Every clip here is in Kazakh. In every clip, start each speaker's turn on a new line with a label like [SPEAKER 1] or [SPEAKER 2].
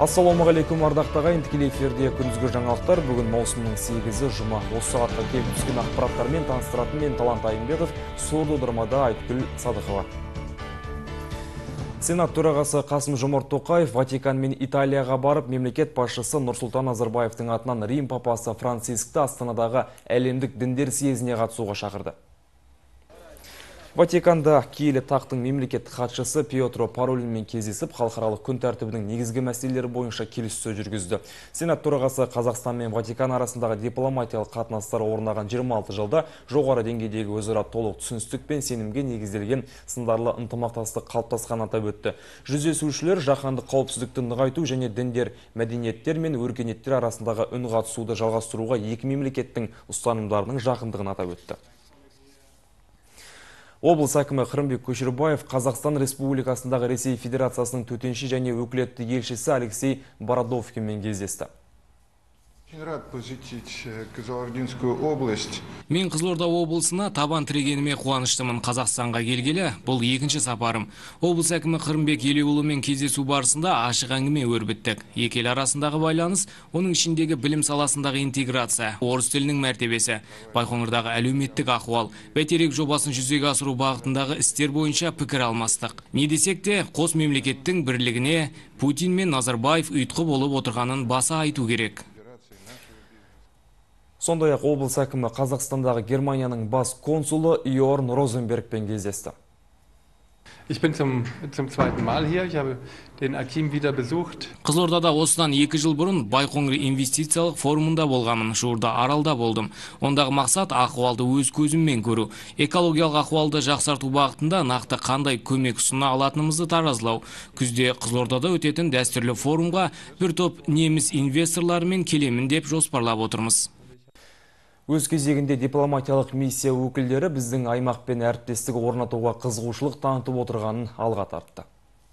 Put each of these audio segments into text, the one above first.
[SPEAKER 1] Ассалаумағалейкум ардақтағай, тікелей эфирде күндізгі жаңалықтар. Бүгін маусымның 8-і жұма. Осы сағатқа келіп түскен ақпараттармен таныстыратын мен Талант Айымбетов, сурдодырмада Айтгүл Садықова. Сенат төрағасы Қасым-Жомарт Тоқаев Ватикан мен Италияға барып, мемлекет басшысы Нұрсұлтан Назарбаевтың атынан Рим папасы Францискті Астанадағы әлемдік діндер съезіне қатысуға шақырды. Ватиканда киелі тақтың мемлекет хатшысы Пьетро Паролинмен кездесіп, халықаралық күн тәртібінің негізгі мәселелері бойынша келіссөз жүргізді. Сенат төрағасы Қазақстан мен Ватикан арасындағы дипломатиялық қатынастар орнаған 26 жылда жоғары деңгейдегі өзара толық түсіністік пен сенімге негізделген сындарлы ынтымақтастық қалыптасқан атап өтті. Жүздесушілер жаһандық қауіпсіздікті нығайту және діндер, мәдениеттер мен өркениеттер арасындағы үн қатысуды жалғастыруға екі мемлекеттің ұстанымдарының жақындығын атап өтті. Облыс әкімі Қырымбек Көшербаев Қазақстан Республикасындағы Ресей Федерациясының төтенше және өкілетті елшісі Алексей Бородовкинмен кездесті.
[SPEAKER 2] Рад посетить Казалардинскую область.
[SPEAKER 3] Мен Қызылорда облысына табан тірегеніме қуаныштымын. Қазақстанға келгелі, бұл екінші сапарым. Облыс әкімі Қырымбек Елеуұлымен кездесу барысында ашық әңгіме өрбіттік. Екі ел арасындағы байланыс, оның ішіндегі білім саласындағы интеграция, орыс тілінің мәртебесі, Байқоңырдағы әлеуметтік ахуал, бәйтерек жобасын жүзеге асыру бағытындағы істер бойынша пікір алмастық. Не десек те, қос мемлекеттің бірлігіне Путин мен Назарбаев ұйытқы болып отырғанын баса айту керек.
[SPEAKER 1] Сондай-ақ облыс әкімі Қазақстандағы Германияның бас консулы Йорн Розенбергпен кездесті.
[SPEAKER 4] Ich bin zum zweiten Mal hier. Ich habe den Akim wieder besucht.
[SPEAKER 3] Қызылордада осыдан 2 жыл бұрын Байқоңыр инвестициялық форумында болғамын. Жуырда Аралда болдым. Ондағы мақсат ахуалды өз көзіммен көру. Экологиялық ахуалды жақсарту бағытында нақты қандай көмек ұсына алатынымызды таразылау. Күзде Қызылордада өтетін дәстүрлі форумға бір топ неміс инвесторларымен келемін деп жоспарлап отырмыз.
[SPEAKER 1] Өз кезегінде дипломатиялық миссия өкілдері біздің аймақпен әріптестік орнатуға қызығушылық танытып отырғанын алға тартты.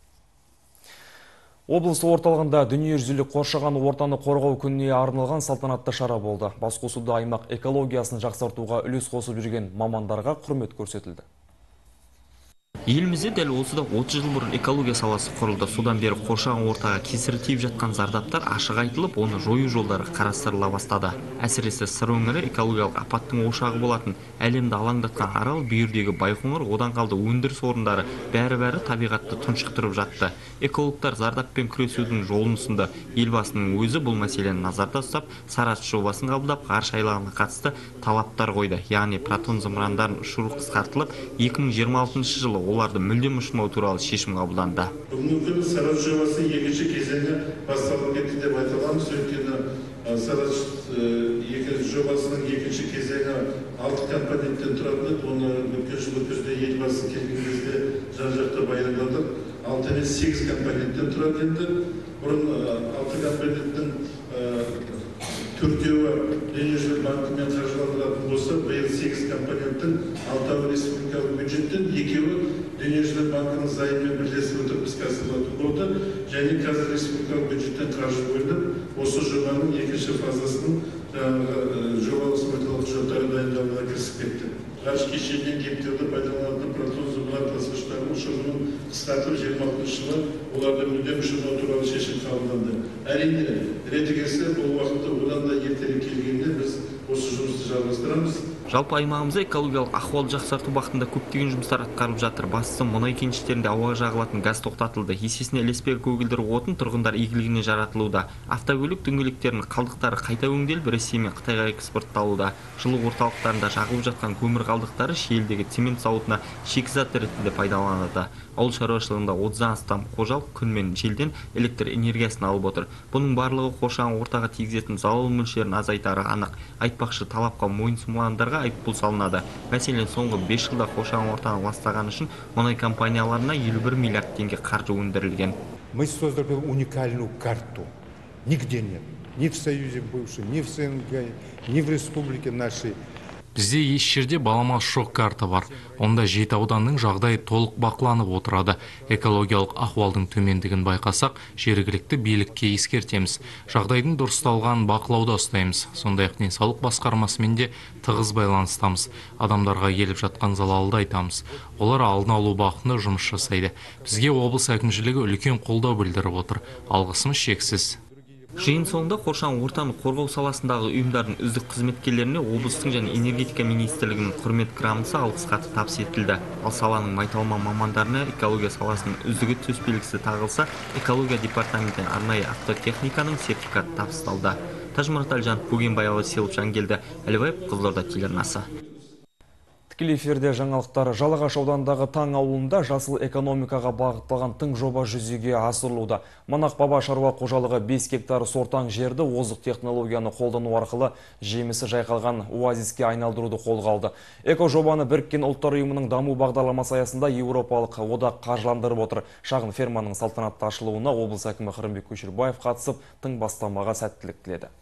[SPEAKER 1] Облыс орталығында дүниежүзілік қоршаған ортаны қорғау күніне арналған салтанатты шара болды. Басқосуда аймақ экологиясын жақсартуға үлес қосып жүрген мамандарға құрмет көрсетілді.
[SPEAKER 5] Елімізде дәл осыда 30 жыл бұрын экология саласы құрылды. Содан бері қоршаған ортаға кесірі тиіп жатқан зардаптар ашық айтылып, оны жою жолдары қарастырыла бастады. Әсіресе Сыр өңірі экологиялық апаттың ошағы болатын әлемді алаңдатқан Арал, бүйірдегі Байқоңыр, одан қалды өндіріс орындары бәрі табиғатты тұншықтырып жатты. Экологтар зардаппен күресудің жолын ұсынды. Елбасының өзі бұл мәселені назарда ұстап, Сарыағаш жобасын қабылдап, ғарыш айлағына қатысты талаптар қойды. Яғни протон зымырандарын ұшыру қысқартылып, 2026 жылы оларды мүлдем ұшырмау туралы шешім қабылданды.
[SPEAKER 6] Бүгінгі күні Сарыағаш жобасы екінші кезеңі басталып кетті деп айтыламыз. Өйткені Сарыағаш жобасының екінші кезеңі 6 компоненттен тұрады. Оны өткен жылы күзде елбасы келген кезде жан-жақты баяндадық. 6 емес 8 компоненттен тұрады енді. Бұрын 6 компоненттің төртеуі дүниежүзілік банкімен қаржыландыратын болса, биыл 8 компоненттің 6-ы республикалық бюджеттен, 2-і дүниежүзілік банкінің займымен бірлесіп отырып іске асырылатын болды. Және қазір республикалық бюджеттен қаржы бөлініп, осы жобаның екінші фазасының жобалық сметалық құжаттары дайындалуына кірісіп кетті. Ғарыш кешенінен кемтерді пайдаланатын протон зымыран тасығыштардың ұшырылуын қысқартып 26 жылы оларды мүлдем ұшырмау туралы шешім қабылданды. Әрине, реті келсе, бұл уақытта одан да ертерек келгенде біз осы жұмысты жалғастырамыз.
[SPEAKER 5] Жалпы аймағымызда экологиялық ахуалды жақсарту бағытында көптеген жұмыстар атқарылып жатыр. Бастысы мұнай кеніштерінде ауаға жағылатын газ тоқтатылды. Есесіне ілеспелі көгілдір отын тұрғындар игілігіне жаратылуда. Автокөлік дөңгелектерінің қалдықтары қайта өңделіп, Ресей мен Қытайға экспортталуда. Жылу орталықтарында жағылып жатқан көмір қалдықтары Шиелідегі цемент зауытына шикізат ретінде пайдаланады. Ауыл шаруашылығында 30-дан астам қожалық күн мен желден электр энергиясын алып отыр. Бұның барлығы қоршаған ортаға тигізетін залал мөлшерін азайтары анық. Айтпақшы, талапқа мойынсұнмағандарға айыппұл салынады. Мәселен, соңғы 5 жылда қоршаған ортаны ластағаны үшін мұнай компанияларына 51 миллиард теңге қаржы өндірілген.
[SPEAKER 2] Мы создали уникальную карту. Нигде нет. Ни в Союзе бывшем, ни в СНГ, ни в республике нашей.
[SPEAKER 7] Бізде еш жерде баламалы шок карта бар. Онда 7 ауданның жағдайы толық бақыланып отырады. Экологиялық ахуалдың төмендігін байқасақ, жергілікті билікке ескертеміз. Жағдайдың дұрысталғанын бақылауда ұстаймыз. Сондай-ақ денсаулық басқармасымен де тығыз байланыстамыз. Адамдарға келіп жатқан залалды айтамыз. Олар алдын алу бағытында жұмыс жасайды. Бізге облыс әкімшілігі үлкен қолдау білдіріп отыр. Алғысымыз шексіз.
[SPEAKER 5] Жиын соңында қоршаған ортаны қорғау саласындағы ұйымдардың үздік қызметкерлеріне облыстың және энергетика министрлігінің құрмет грамотасы алғыс хаты табыс етілді. Ал саланың майталман мамандарына экология саласының үздігі төсбелгісі тағылса, экология департаментінен арнайы автотехниканың сертификаты табысталды. Тажмұрат Әлжан, Бөгенбай Селіп Жангелді, Әлібаев, Қызылорда телеарнасы.
[SPEAKER 1] Тікелей эфирде жаңалықтар. Жалағаш аудандағы Таң ауылында жасыл экономикаға бағытталған тың жоба жүзеге асырылуда. Манақ баба шаруа қожалығы 5 гектар сортаң жерді озық технологияны қолдану арқылы жемісі жайқалған оазиске айналдыруды қолға алды. Эко жобаны Біріккен ұлттар ұйымының даму бағдарламасы аясында Еуропалық одақ қаржыландырып отыр. Шағын ферманың салтанатты ашылуына облыс әкімі Қырымбек Көшербаев қатысып, тың бастамаға сәттілік тіледі.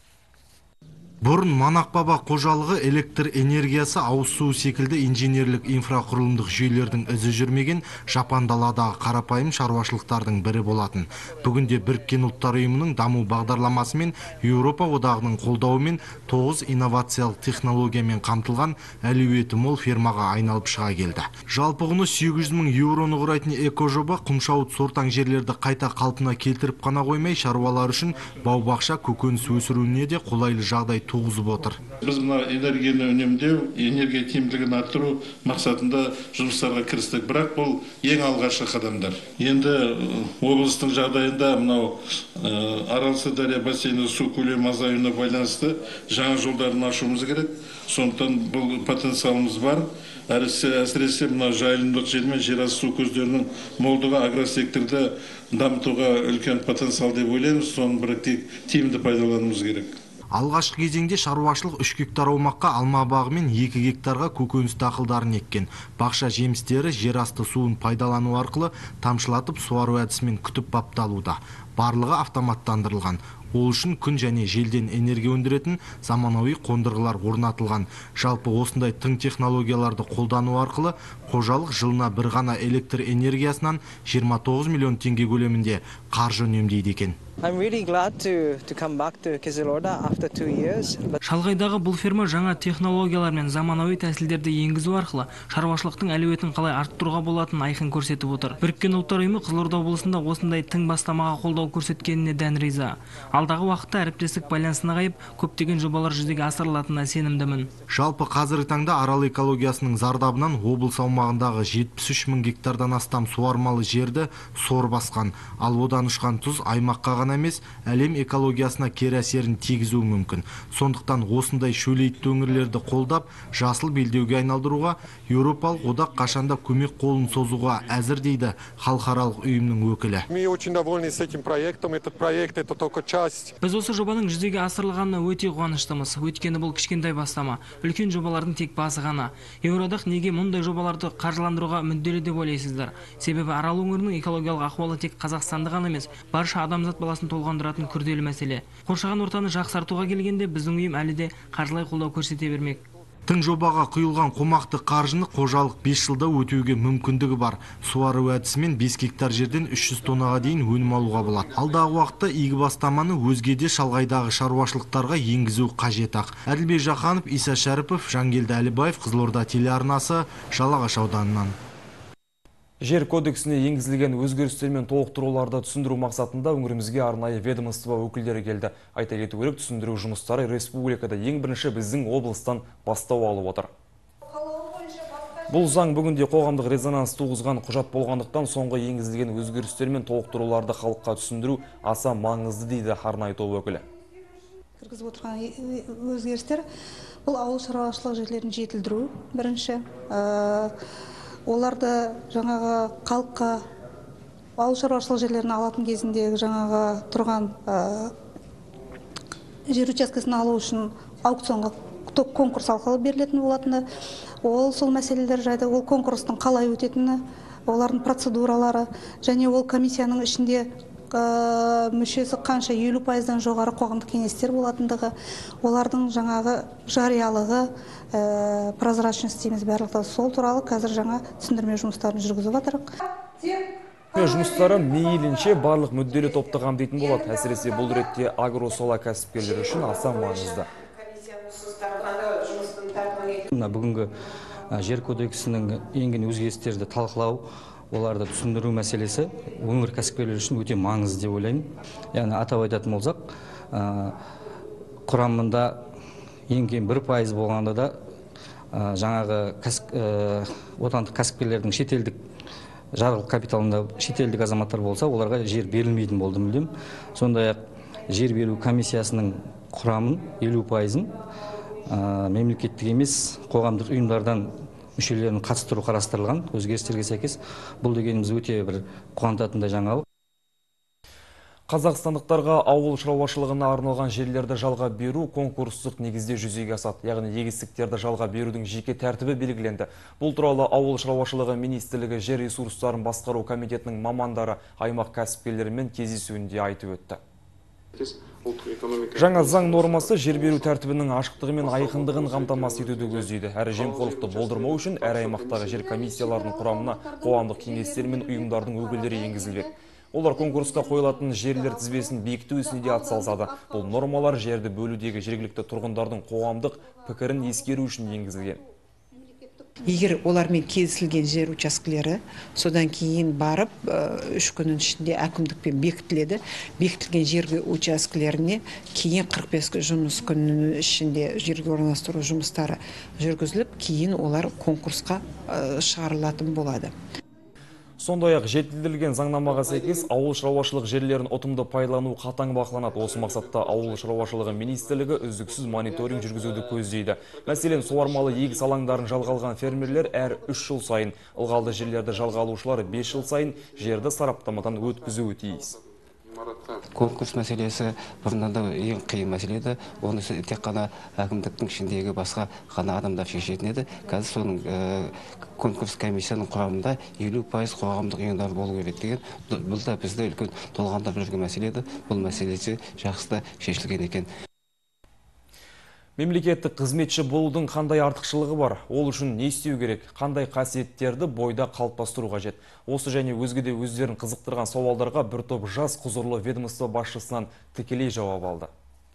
[SPEAKER 7] Бұрын Манақ баба қожалығы электр энергиясы, ауыз су секілді инженерлік инфрақұрылымдық жүйелердің ізі жүрмеген Жапан даладағы қарапайым шаруашылықтардың бірі болатын. Бүгінде Біріккен ұлттар ұйымының даму бағдарламасы мен Еуропа одағының қолдауымен 9 инновациялық технологиямен қамтылған әлеуеті мол фермаға айналып шыға келді. Жалпы құны 800 мың еуроны құрайтын эко жоба құмшауыт сортаң жерлерді қайта қалпына келтіріп қана қоймай, шаруалар үшін бау-бақша, көкөніс өсіруіне де қолайлы жағдай туғызып отыр.
[SPEAKER 6] Біз мына энергияны үнемдеу, энергия тиімділігін арттыру мақсатында жұмыстарға кірістік. Бірақ бұл ең алғашқы қадамдар. Енді облыстың жағдайында мынау Арал-Сырдария бассейні су көлемі азаюына байланысты жаңа жолдарын ашуымыз керек. Сондықтан бұл потенциалымыз бар. Әсіресе мына жайылымдық жер мен жерасты су көздерінің молдығы агросекторды дамытуға үлкен потенциал деп ойлаймыз. Соны бір тиімді пайдалануымыз керек.
[SPEAKER 7] Алғашқы кезеңде шаруашылық 3 гектар аумаққа алма бағы мен 2 гектарға көкөніс дақылдарын еккен. Бақша жемістері жерасты суын пайдалану арқылы тамшылатып суару әдісімен күтіп бапталуда. Барлығы автоматтандырылған. Ол үшін күн және желден энергия өндіретін заманауи қондырғылар орнатылған. Жалпы осындай тың технологияларды қолдану арқылы қожалық жылына бір ғана электр энергиясынан 29 миллион теңге көлемінде қаржы үнемдейді екен.
[SPEAKER 3] Шалғайдағы бұл ферма жаңа технологиялар мен заманауи тәсілдерді енгізу арқылы шаруашылықтың әлеуетін қалай арттыруға болатын айқын көрсетіп отыр. Біріккен ұлттар ұйымы Қызылорда облысында осындай тың бастамаға қолдау көрсеткеніне дән риза. Алдағы уақытта әріптестік байланысына қайып, көптеген жобалар жүзеге асырылатынына сенімдімін.
[SPEAKER 7] Жалпы қазіргі таңда арал экологиясының зардабынан облыс аумағындағы 73 мың гектардан астам суармалы жерді сор басқан. Ал одан ұшқан тұз аймаққа ғана емес, әлем экологиясына кері әсерін тигізуі мүмкін. Сондықтан осындай шөлейтті өңірлерді қолдап, жасыл белдеуге айналдыруға Еуропалық одақ қашанда көмек қолын созуға әзір дейді халықаралық ұйымның өкілі.
[SPEAKER 3] Біз осы жобаның жүзеге асырылғанына өте қуаныштымыз. Өйткені бұл кішкентай бастама. Үлкен жобалардың тек басы ғана. Еуроодақ неге мұндай жобаларды қаржыландыруға мүдделі деп ойлайсыздар? Себебі арал өңірінің экологиялық ахуалы тек Қазақстанды ғана емес, барша адамзат баласын толғандыратын күрделі мәселе. Қоршаған ортаны жақсартуға келгенде біздің ұйым әлі де қаржылай қолдау көрсете бермек.
[SPEAKER 7] Тың жобаға құйылған қомақты қаржыны қожалық 5 жылда өтеуге мүмкіндігі бар. Суару әдісімен 5 гектар жерден 300 тоннаға дейін өнім алуға болады. Алдағы уақытта игі бастаманы өзге де шалғайдағы шаруашылықтарға енгізу қажет ақ. Әділбек Жақанов, Иса Шәріпов, Жангелді Әлібаев, Қызылорда телеарнасы, Жалағаш ауданынан.
[SPEAKER 1] Жер кодексіне енгізілген өзгерістер мен толықтыруларды түсіндіру мақсатында өңірімізге арнайы ведомство өкілдері келді. Айта кету керек, түсіндіру жұмыстары республикада ең бірінші біздің облыстан бастау алып отыр. Бұл заң бүгінде қоғамдық резонанс туғызған құжат болғандықтан соңғы енгізілген өзгерістер мен толықтыруларды халыққа түсіндіру аса маңызды дейді арнайы топ өкілі.
[SPEAKER 8] Кіргізіп отырған өзгерістер бұл ауыл шаруашылық жерлерін жетілдіру бірінші. Оларды жаңағы халыққа ауыл шаруашылық жерлерін алатын кезінде жаңағы тұрған жер учаскесін алу үшін аукционға конкурс арқылы берілетін болатыны. Ол сол мәселелер жайды, ол конкурстың қалай өтетіні, олардың процедуралары және ол комиссияның ішінде мүшесі қанша 50%-дан жоғары қоғамдық кеңестер болатындығы, олардың жаңағы жариялығы, прозрачность дейміз барлығы, сол туралы қазір жаңа түсіндірме жұмыстарын жүргізіп жатырық.
[SPEAKER 1] Жұмыстары мейлінше барлық мүдделі топты қамтитын болады. Әсіресе бұл ретте агросала кәсіпкерлері үшін аса маңызды.
[SPEAKER 9] Бүгінгі жер кодексінің енген өзгерістерді талқылау, оларды түсіндіру мәселесі өңір кәсіпкерлері үшін өте маңызды деп ойлаймын. Яғни атап айтатын болсақ, құрамында енген 1% болғанда да жаңағы отандық кәсіпкерлердің шетелдік жарғылық капиталында шетелдік азаматтар болса, оларға жер берілмейтін болды мүлдем. Сондай-ақ жер беру комиссиясының құрамын 50%-ын мемлекеттік емес қоғамдық ұйымдардан мүшелерін қатыстыру қарастырылған. Өзгерістерге сәйкес бұл дегеніміз өте бір қуантатындай жаңалық.
[SPEAKER 1] Қазақстандықтарға ауыл шаруашылығына арналған жерлерді жалға беру конкурстық негізде жүзеге асады. Яғни егістіктерді жалға берудің жеке тәртібі белгіленді. Бұл туралы ауыл шаруашылығы министрлігі жер ресурстарын басқару комитетінің мамандары аймақ кәсіпкерлерімен кездесуінде айтып өтті. Жаңа заң нормасы жер беру тәртібінің ашықтығы мен айқындығын қамтамасыз етуді көздейді. Әрі жемқорлықты болдырмау үшін әр аймақтағы жер комиссияларының құрамына қоғамдық кеңестер мен ұйымдардың өкілдері енгізілбек. Олар конкурсқа қойылатын жерлер тізбесін бекіту ісіне де атсалысады. Бұл нормалар жерді бөлудегі жергілікті тұрғындардың қоғамдық пікірін ескеру үшін енгізілген.
[SPEAKER 10] Егер олармен келісілген жер учаскелері содан кейін барып 3 күннің ішінде әкімдікпен бекітіледі. Бекітілген жерге учаскелеріне кейін 45 жұмыс күнінің ішінде жерге орналастыру жұмыстары жүргізіліп, кейін олар конкурсқа шығарылатын болады.
[SPEAKER 1] Сондай-ақ жетілдірілген заңнамаға сәйкес ауыл шаруашылық жерлерін ұтымды пайдалану қатаң бақыланады. Осы мақсатта ауыл шаруашылығы министрлігі үздіксіз мониторинг жүргізуді көздейді. Мәселен, суармалы егіс алаңдарын жалға алған фермерлер әр 3 жыл сайын, ылғалды жерлерді жалға алушылар 5 жыл сайын жерді сараптамадан өткізуі тиіс.
[SPEAKER 11] Конкурс мәселесі бұрыннан да ең қиын мәселе еді. Оны тек қана әкімдіктің ішіндегі басқа ғана адамдар шешетін еді. Қазір соның конкурс комиссияның құрамында 50% қоғамдық ұйымдар болу керек деген. Бұл да бізді үлкен толғандырып жүрген мәселе еді. Бұл мәселесі жақсы да шешілген екен.
[SPEAKER 1] Мемлекеттік қызметші болудың қандай артықшылығы бар? Ол үшін не істеу керек? Қандай қасиеттерді бойда қалыптастыру қажет? Осы және өзге де өздерін қызықтырған сауалдарға бір топ жас құзырлы ведомство басшысынан тікелей жауап алды.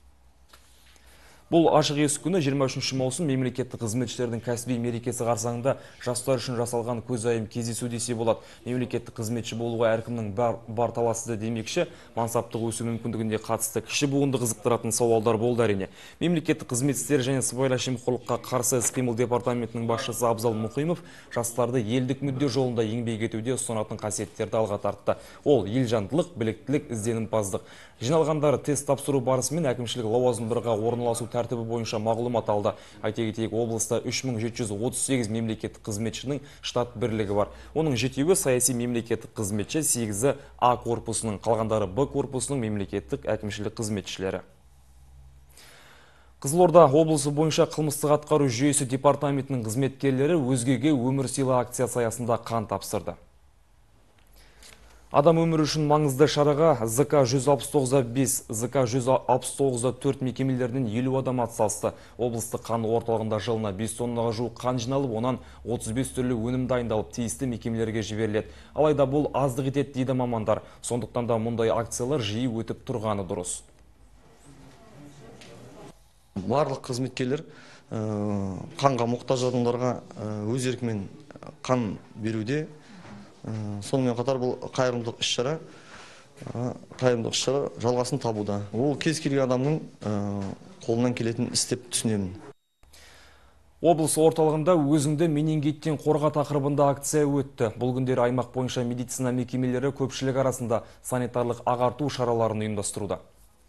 [SPEAKER 1] Бұл ашық есік күні 23 маусым мемлекеттік қызметшілердің кәсіби мерекесі қарсаңында жастар үшін жасалған көзайым кездесу десе болады. Мемлекеттік қызметші болуға әркімнің бар таласы демекші, мансаптық өсу мүмкіндігінде қатысты кіші буынды қызықтыратын сауалдар болды әрине. Мемлекеттік қызмет істері және сыбайлас жемқорлыққа қарсы іс-қимыл департаментінің басшысы Абзал Мұқимов жастарды елдік мүдде жолында еңбек етуде ұсынатын қасиеттерді алға тартты. Ол елжандылық, біліктілік, ізденімпаздық. Жиналғандары тест тапсыру барысымен әкімшілік лауазымдарға орналасу тәртібі бойынша мағлұмат алды. Айта кетейік, облыста 3738 мемлекеттік қызметшінің штат бірлігі бар. Оның 7-і саяси мемлекеттік қызметші, 8-і А корпусының, қалғандары Б корпусының мемлекеттік әкімшілік қызметшілері. Қызылорда облысы бойынша қылмыстық атқару жүйесі департаментінің қызметкерлері өзгеге өмір сыйла акциясы аясында қан тапсырды. Адам өмірі үшін маңызды шараға ЗК 169-5, ЗК 169-4 мекемелерінен 50 адам атсалысты. Облыстық қан орталығында жылына 5 тоннаға жуық қан жиналып, онан 35 түрлі өнім дайындалып, тиісті мекемелерге жіберіледі. Алайда бұл аздық етеді дейді мамандар. Сондықтан да мұндай акциялар жиі өтіп тұрғаны дұрыс.
[SPEAKER 12] Барлық қызметкерлер қанға мұқтаж адамдарға өз еркімен қан беруде. Сонымен қатар бұл қайырымдылық іс-шара жалғасын табуда. Ол кез келген адамның қолынан келетін іс деп түсінемін.
[SPEAKER 1] Облыс орталығында өзіңді менингиттен қорға тақырыбында акция өтті. Бұл күндері аймақ бойынша медицина мекемелері көпшілік арасында санитарлық ағарту шараларын ұйымдастыруда.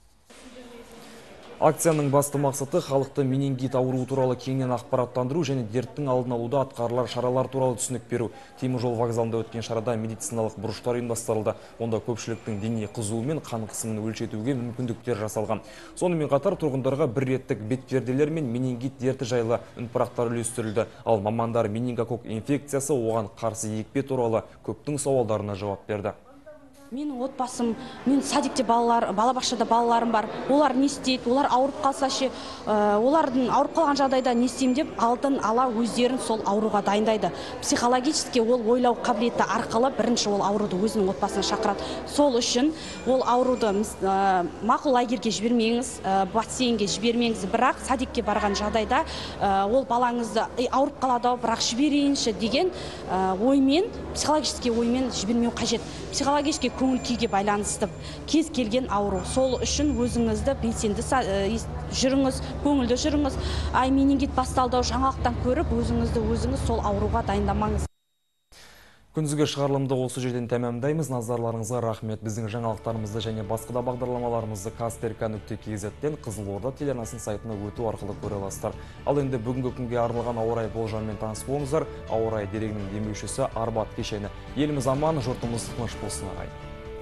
[SPEAKER 1] Акцияның басты мақсаты халықты менингит ауруы туралы кеңінен ақпараттандыру және дерттің алдын алуда атқарылар шаралар туралы түсінік беру. Теміржол вокзалында өткен шарада медициналық бұрыштар ұйымдастырылды. Онда көпшіліктің дене қызуы мен қан қысымын өлшетуге мүмкіндіктер жасалған. Сонымен қатар тұрғындарға бір реттік бетперделер мен менингит дерті жайлы үнпарақтар үлестірілді. Ал мамандар менингококк инфекциясы оған қарсы екпе туралы көптің сауалдарына жауап берді.
[SPEAKER 13] Менің отбасым, мен садикте балабақшада балаларым бар. Олар не істейді? Олар ауырып қалса ше, олардың ауырып қалған жағдайда не істеймін деп алдын ала өздерін сол ауруға дайындайды. Психологически ол ойлау қабілеті арқылы бірінші ол ауруды өзінің отбасына шақырады. Сол үшін ол ауруды мақұл лагерьге жібермеңіз, бассейнге жібермеңіз, бірақ садикке барған жағдайда ол балаңызды ауырып қалады, бірақ жіберейінші деген оймен, психологически оймен жібермеу қажет. Психологически көңіл күйге байланысты кез келген ауру. Сол үшін өзіңізді белсенді жүріңіз, көңілді жүріңіз. Менингит басталды жаңалықтан көріп, өзіңіз сол ауруға дайындамаңыз.
[SPEAKER 1] Күндізгі шығарылымды осы жерден тәмамдаймыз. Назарларыңызға рахмет. Біздің жаңалықтарымызды және басқа да бағдарламаларымызды kaztrk.kz-ден Қызылорда телеарнасының сайтына өту арқылы көре аласыздар. Ал енді бүгінгі күнге арналған ауа райы болжамымен таныс болыңыздар. Ауа райы дерегінің демеушісі Арбат кешені. Еліміз аман, жұртымыз тыныш болсын ағайын.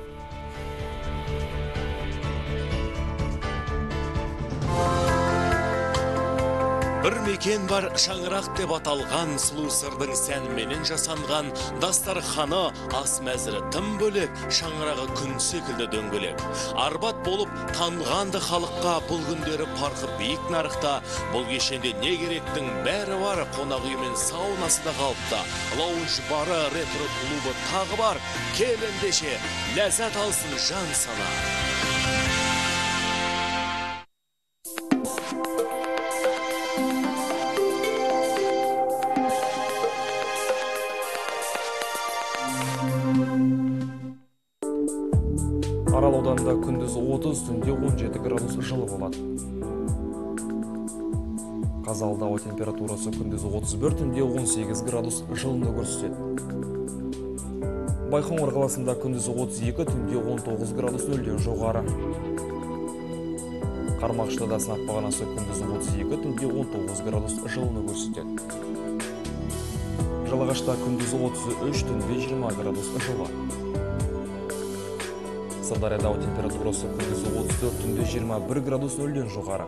[SPEAKER 14] Бір мекен бар шаңырақ деп аталған, сұлу сырдың сәніменен жасанған, дастарханы ас мәзірі тым бөлек, шаңырағы күн секілді дөңгелек. Арбат болып танылғанды халыққа, бұл күндері парқы биік нарықта, бұл кешенде не керектің бәрі бар, қонақ үй мен саунасы да қалыпта, лаунж бары, ретро клубы тағы бар, кел ендеше, ләззат алсын жан сана.
[SPEAKER 1] Арал ауданында күндіз 30, түнде 17 градус жылы болады. Қазалыда ауа температурасы күндіз 31, түнде 18 градус жылыны көрсетеді. Байқоңыр қаласында күндіз 32, түнде 19 градус нөлден жоғары. Қармақшылыда сынап бағанасы күндіз 32, түнде 19 градус жылыны көрсетеді. Жалағашта күндіз 33, түнде 20 градус жылы. Сырдарияда ауа температурасы күндіз 34, түнде 21 градус нөлден жоғары.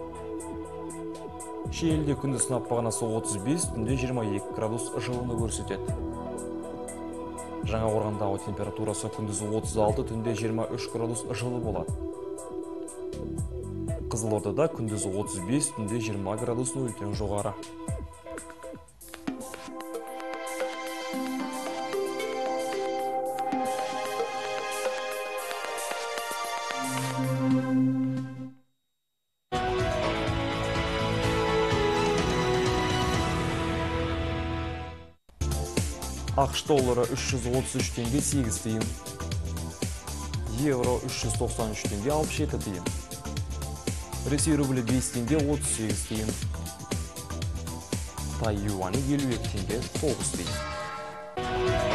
[SPEAKER 1] Шиеліде күндіз сынап бағанасы 35, түнде 22 градус жылыны көрсетеді. Жаңақорғанда ауа температурасы күндіз 36, түнде 23 градус жылы болады. Қызылордада күндіз 35, түнде 20 градус нөлден жоғары. ақш доллары 333 теңге 8 тиын. Евро 393 теңге 67 тиын. Ресей рублі 200 теңге 38 тиын. Тай юани 52 теңге 9 тиын.